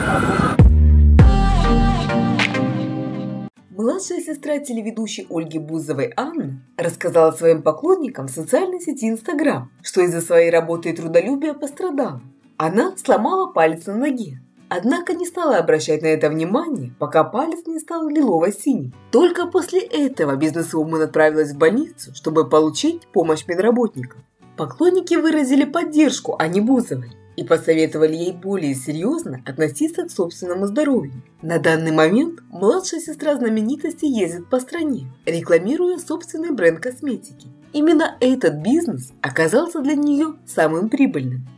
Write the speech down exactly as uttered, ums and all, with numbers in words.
Младшая сестра телеведущей Ольги Бузовой Анна рассказала своим поклонникам в социальной сети Инстаграм, что из-за своей работы и трудолюбия пострадала. Она сломала палец на ноге, однако не стала обращать на это внимание, пока палец не стал лилово-синим. Только после этого бизнесвумен отправилась в больницу, чтобы получить помощь медработников. Поклонники выразили поддержку Анне Бузовой и посоветовали ей более серьезно относиться к собственному здоровью. На данный момент младшая сестра знаменитости ездит по стране, рекламируя собственный бренд косметики. Именно этот бизнес оказался для нее самым прибыльным.